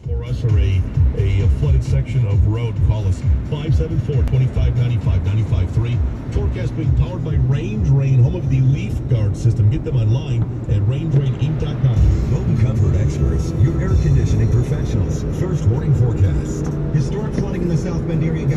for us or a flooded section of road, call us 574-2595-95.3. Forecast being powered by Range Rain, home of the Leaf Guard system. Get them online at rangeraininc.com. Home comfort experts, your air conditioning professionals. First warning forecast. Historic flooding in the South Bend area